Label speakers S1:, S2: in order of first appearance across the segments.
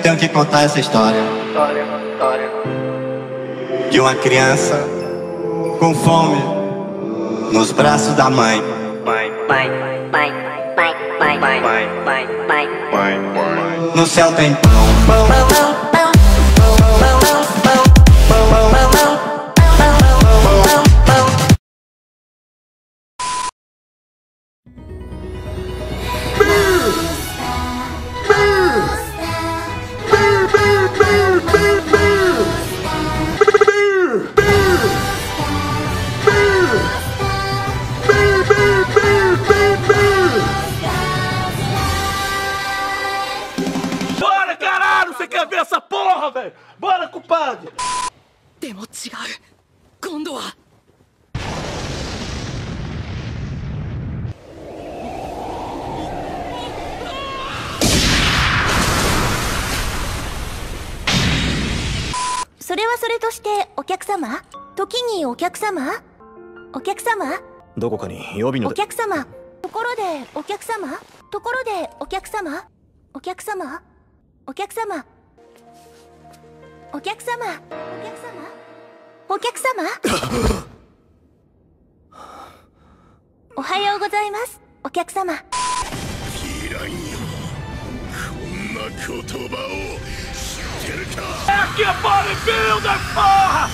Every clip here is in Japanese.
S1: tenho que contar essa história de uma criança com fome nos braços da mãe. No céu tem pão.
S2: Bora, caralho! Você quer ver essa porra, velho? Bora, compadre!
S3: でも違う。今度は。
S4: それはそれとしてお客様、時にお客様、お客様、
S5: どこかに予備の
S4: お客様、ところでお客様、ところでお客様、お客様、お客様、お客様、お客様、お客様。おはようございます、お客様。
S6: いらんよ、こんな言葉を知ってるか。
S2: Aqui é bodybuilder, porra!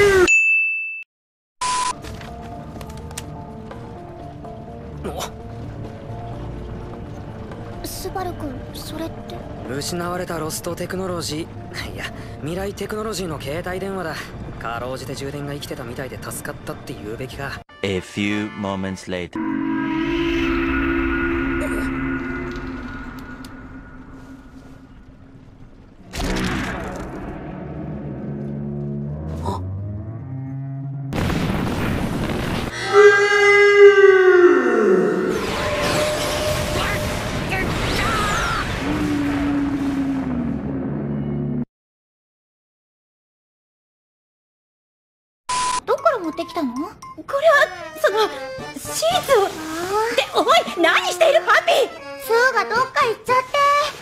S4: スバル君、それって。
S7: 失われたロストテクノロジー、いや未来テクノロジーの携帯電話だ。かろうじて充電が生きてたみたいで助かったって言うべきか。
S8: A few moments later.
S4: どこから持ってきたの？
S9: これはそのシーツを。っておい、何しているハッピー。
S4: スーがどっか行っちゃって。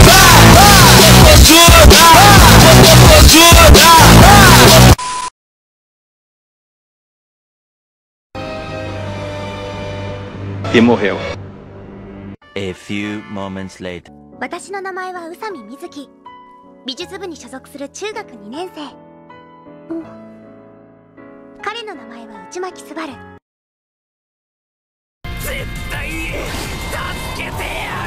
S5: E morreu.
S8: A few moments later.
S4: 私の名前は宇佐美瑞希。美術部に所属する中学2年生。彼の名前は内巻すばる。
S2: 絶対助けてや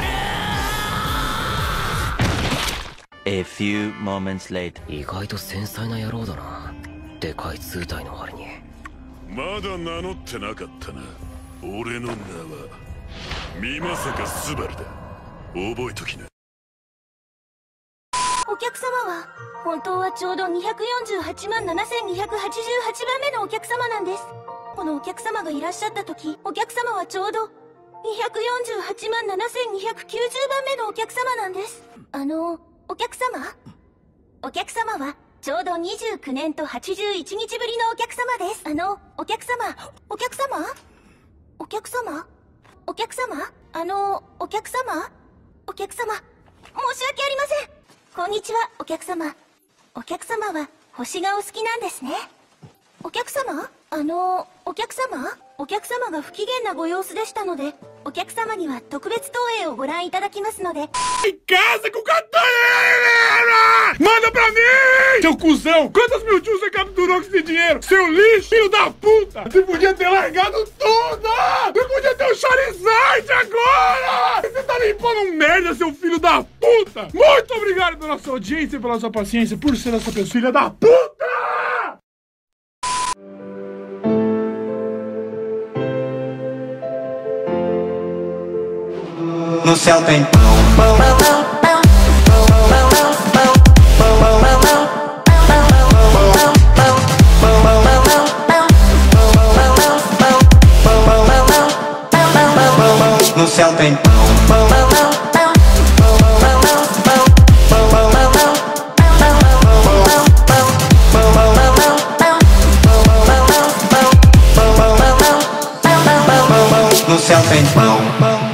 S2: る。
S8: A few moments later.
S7: 意外と繊細な野郎だな。でかい図体の割に。
S6: まだ名乗ってなかったな。俺の名は美作スバルだ。覚えときな。
S4: お客様は本当はちょうど248万7288番目のお客様なんです。このお客様がいらっしゃった時、お客様はちょうど248万7290番目のお客様なんです。お客様、お客様はちょうど29年と81日ぶりのお客様です。お客様、お客様、お客様、お客様、お客様、お客様、申し訳ありません。こんにちは、お客様。お客様は星がお好きなんですね。お客様？お客様？お客様が不機嫌なご様子でしたので、お客様には特別投影をご覧いただきますので。
S6: Em casa com cantoneira! Manda pra mim! Seu cuzão! Quantos mil tios você capturou com esse dinheiro? Seu lixo, filho da puta! Você podia ter largado tudo! Você podia ter o Charizard agora! Você tá limpando um merda, seu filho da puta! Muito obrigado pela sua audiência e pela sua paciência, por ser essa pessoa, filha da puta!
S1: No céu tem pão. No céu tem pão. No céu tem pão.